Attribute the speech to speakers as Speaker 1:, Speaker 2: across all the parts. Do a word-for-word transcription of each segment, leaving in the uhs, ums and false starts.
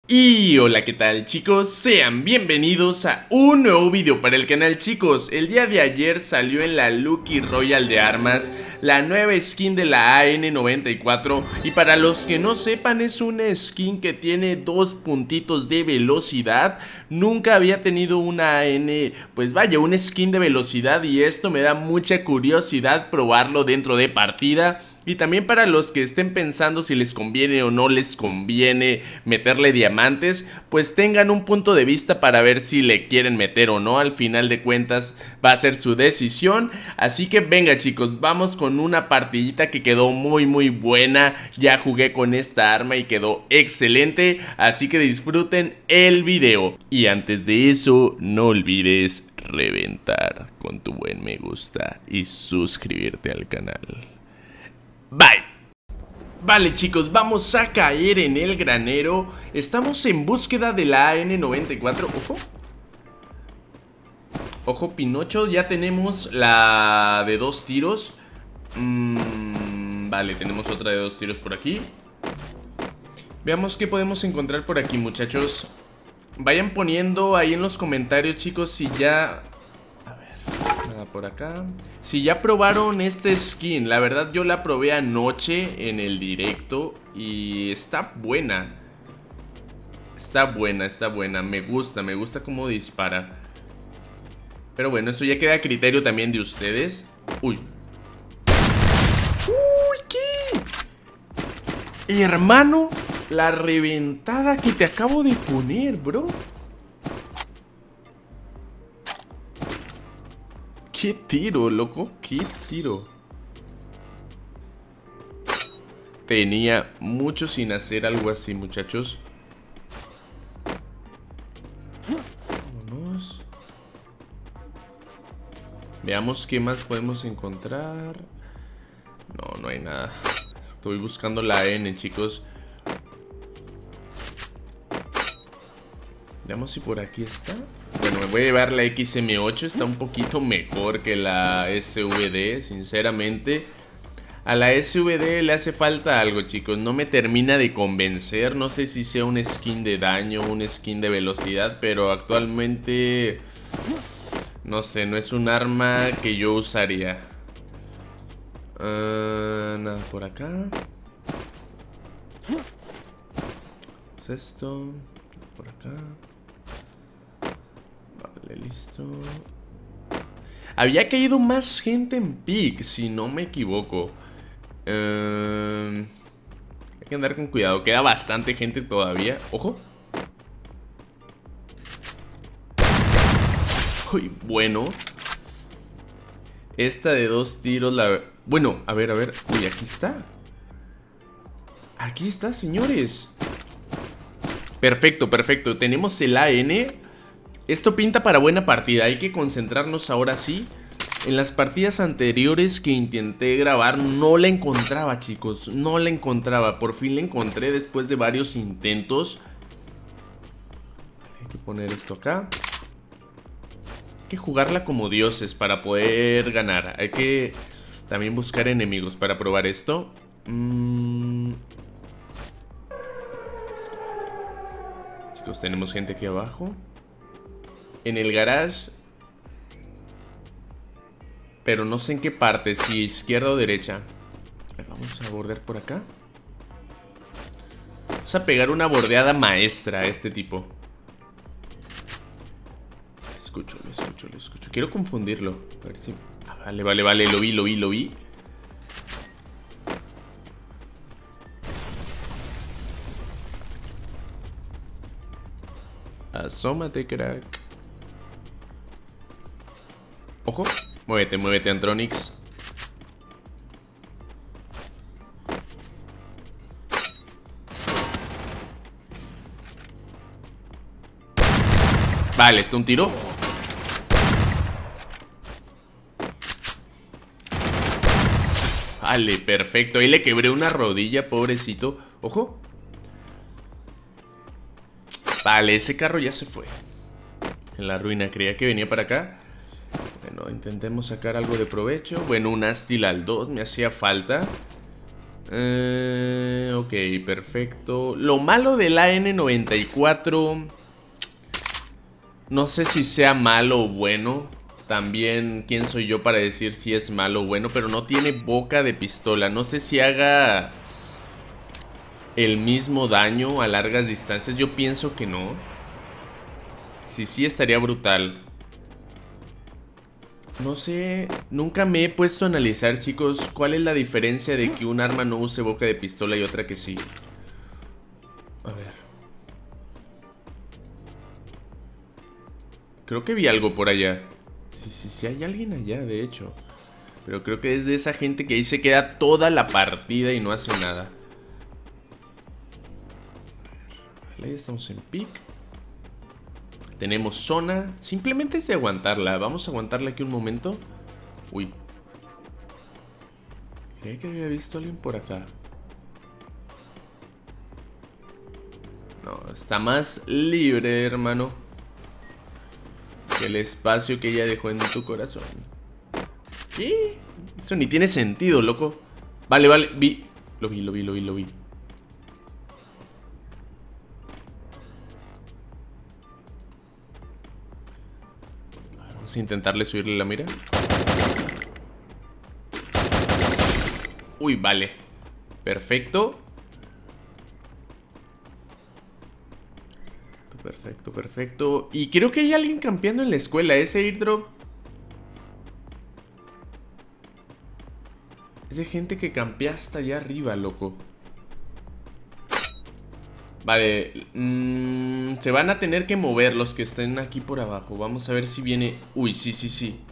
Speaker 1: Y hola, ¿qué tal, chicos? Sean bienvenidos a un nuevo video para el canal, chicos. El día de ayer salió en la Lucky Royale de armas la nueva skin de la A N noventa y cuatro. Y para los que no sepan, es una skin que tiene dos puntitos de velocidad. Nunca había tenido una A N, pues vaya, una skin de velocidad. Y esto me da mucha curiosidad probarlo dentro de partida. Y también para los que estén pensando si les conviene o no les conviene meterle diamantes, pues tengan un punto de vista para ver si le quieren meter o no. Al final de cuentas va a ser su decisión. Así que venga, chicos, vamos con una partidita que quedó muy muy buena. Ya jugué con esta arma y quedó excelente, así que disfruten el video. Y antes de eso, no olvides reventar con tu buen me gusta y suscribirte al canal. Bye. Vale, chicos, vamos a caer en el granero. Estamos en búsqueda de la A N noventa y cuatro. Ojo. Ojo, Pinocho. Ya tenemos la de dos tiros. mm, Vale, tenemos otra de dos tiros por aquí. Veamos qué podemos encontrar por aquí, muchachos. Vayan poniendo ahí en los comentarios, chicos, si ya... por acá. Si ya probaron esta skin. La verdad yo la probé anoche en el directo y está buena. Está buena, está buena. Me gusta, me gusta cómo dispara. Pero bueno, eso ya queda a criterio también de ustedes. Uy. Uy, ¿qué? Hermano, la reventada que te acabo de poner, bro. ¿Qué tiro, loco? ¿Qué tiro? Tenía mucho sin hacer algo así, muchachos. Vámonos. Veamos qué más podemos encontrar. No, no hay nada. Estoy buscando la N, chicos. Veamos si por aquí está. Bueno, me voy a llevar la X M ocho. Está un poquito mejor que la S V D, sinceramente. A la S V D le hace falta algo, chicos. No me termina de convencer. No sé si sea un skin de daño, un skin de velocidad, pero actualmente... no sé, no es un arma que yo usaría. uh, Nada por acá. ¿Qué es esto? Por acá. Vale, listo. Había caído más gente en pick, si no me equivoco. uh, Hay que andar con cuidado. Queda bastante gente todavía. Ojo. Uy, bueno. Esta de dos tiros la... Bueno, a ver, a ver. Uy, aquí está. Aquí está, señores. Perfecto, perfecto. Tenemos el A N. Esto pinta para buena partida. Hay que concentrarnos ahora sí. En las partidas anteriores que intenté grabar no la encontraba, chicos. No la encontraba. Por fin la encontré después de varios intentos. Hay que poner esto acá. Hay que jugarla como dioses para poder ganar. Hay que también buscar enemigos para probar esto. Mm. Chicos, tenemos gente aquí abajo. En el garage. Pero no sé en qué parte, si izquierda o derecha. A ver, vamos a bordear por acá. Vamos a pegar una bordeada maestra a este tipo. Escucho, lo escucho, lo escucho. Quiero confundirlo. A ver si... Ah, vale, vale, vale, lo vi, lo vi, lo vi. Asómate, crack. Ojo. Muévete, muévete, Antronix. Vale, está un tiro. Vale, perfecto. Ahí le quebré una rodilla, pobrecito. Ojo. Vale, ese carro ya se fue. En la ruina, creía que venía para acá. Bueno, intentemos sacar algo de provecho. Bueno, un Astil al dos me hacía falta. Eh, ok, perfecto. Lo malo del A N noventa y cuatro, no sé si sea malo o bueno. También, ¿quién soy yo para decir si es malo o bueno? Pero no tiene boca de pistola. No sé si haga el mismo daño a largas distancias. Yo pienso que no. Sí, sí, estaría brutal. No sé, nunca me he puesto a analizar, chicos, cuál es la diferencia de que un arma no use boca de pistola y otra que sí. A ver. Creo que vi algo por allá. Sí, sí, sí, hay alguien allá, de hecho. Pero creo que es de esa gente que ahí se queda toda la partida y no hace nada. Vale, ya estamos en pick. Tenemos zona. Simplemente es de aguantarla. Vamos a aguantarla aquí un momento. Uy. Creía que había visto a alguien por acá. No, está más libre, hermano, que el espacio que ella dejó en tu corazón. ¿Qué? Eso ni tiene sentido, loco. Vale, vale, vi. Lo vi, lo vi, lo vi, lo vi. Vamos a intentarle subirle la mira. Uy, vale. Perfecto. Perfecto, perfecto. Y creo que hay alguien campeando en la escuela. Ese airdrop es de gente que campea hasta allá arriba, loco. Vale, mmm, se van a tener que mover los que estén aquí por abajo. Vamos a ver si viene... Uy, sí, sí, sí.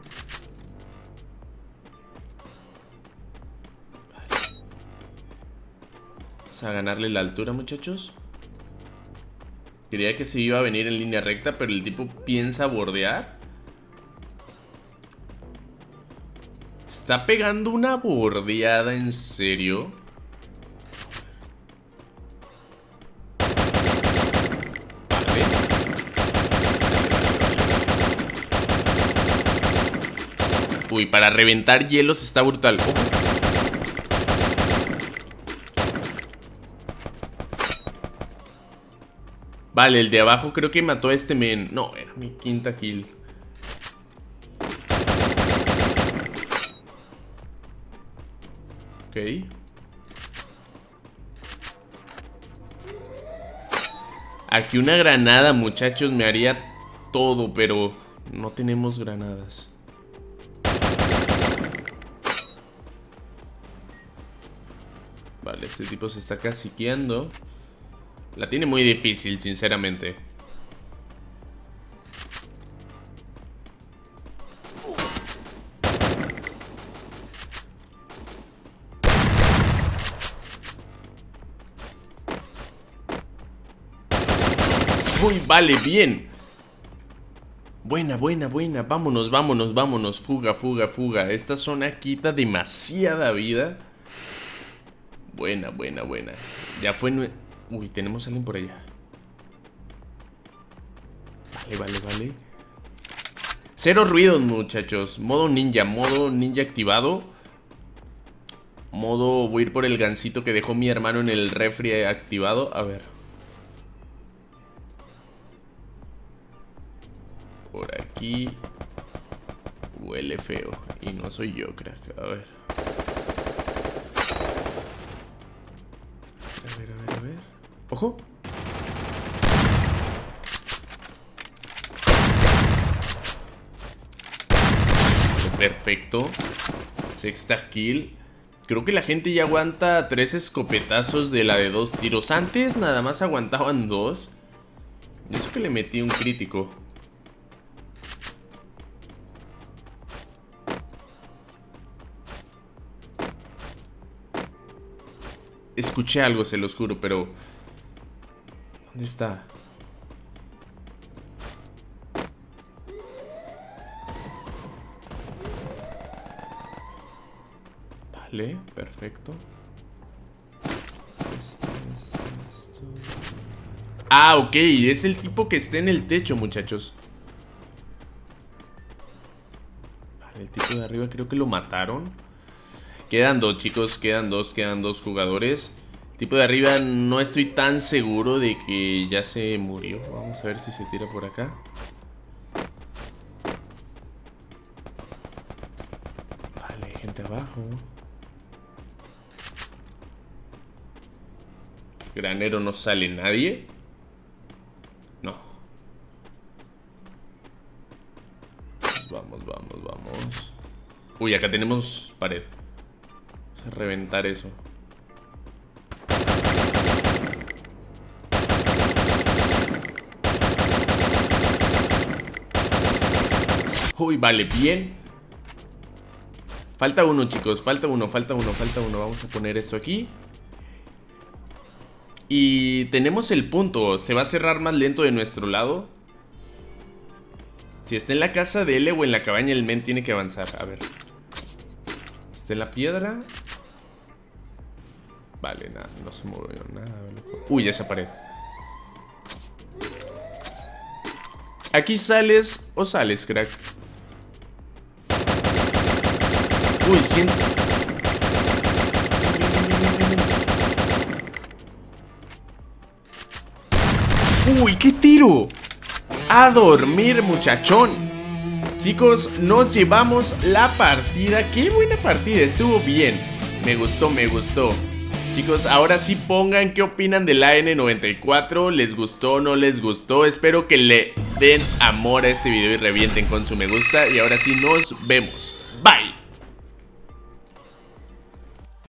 Speaker 1: Vale. Vamos a ganarle la altura, muchachos. Creía que se iba a venir en línea recta, pero el tipo piensa bordear. Está pegando una bordeada, ¿en serio? Vale. Uy, para reventar hielos está brutal. Ojo. Vale, el de abajo creo que mató a este men. No, era mi quinta kill. Ok. Aquí una granada, muchachos, me haría todo, pero no tenemos granadas. Vale, este tipo se está caciqueando. La tiene muy difícil, sinceramente. Uy, vale, bien. Buena, buena, buena. Vámonos, vámonos, vámonos. Fuga, fuga, fuga. Esta zona quita demasiada vida. Buena, buena, buena. Ya fue... Nue... Uy, tenemos a alguien por allá. Vale, vale, vale. Cero ruidos, muchachos. Modo ninja, modo ninja activado. Modo... Voy a ir por el gansito que dejó mi hermano en el refri activado. A ver. Por aquí. Huele feo. Y no soy yo, crack. A ver. A ver, a ver, a ver. ¡Ojo! Perfecto. Sexta kill. Creo que la gente ya aguanta tres escopetazos de la de dos tiros. Antes nada más aguantaban dos. Y eso que le metí un crítico. Escuché algo, se los juro, pero... ¿Dónde está? Vale, perfecto. Ah, ok, es el tipo que está en el techo, muchachos. Vale, el tipo de arriba creo que lo mataron. Quedan dos, chicos, quedan dos, quedan dos jugadores. El tipo de arriba no estoy tan seguro de que ya se murió. Vamos a ver si se tira por acá. Vale, hay gente abajo. Granero, no sale nadie. No. Vamos, vamos, vamos. Uy, acá tenemos pared. Vamos a reventar eso. Uy, vale, bien. Falta uno, chicos, falta uno, falta uno, falta uno. Vamos a poner esto aquí. Y tenemos el punto. Se va a cerrar más lento de nuestro lado. Si está en la casa de L o en la cabaña, el men tiene que avanzar. A ver. Está en la piedra. Vale, nada, no se movió nada. Uy, esa pared. Aquí sales o sales, crack. Uy, siento. Uy, qué tiro. A dormir, muchachón. Chicos, nos llevamos la partida. Qué buena partida, estuvo bien. Me gustó, me gustó. Chicos, ahora sí pongan qué opinan del A N noventa y cuatro. ¿Les gustó, no les gustó? Espero que le den amor a este video y revienten con su me gusta. Y ahora sí nos vemos. Bye.